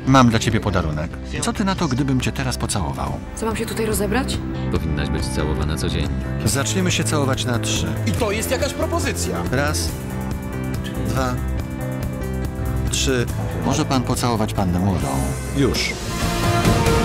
Mam dla ciebie podarunek. Co ty na to, gdybym cię teraz pocałował? Co, mam się tutaj rozebrać? Powinnaś być całowana codziennie. Zaczniemy się całować na 3. I to jest jakaś propozycja. Raz, 2, 3. Może pan pocałować pannę młodą? Już.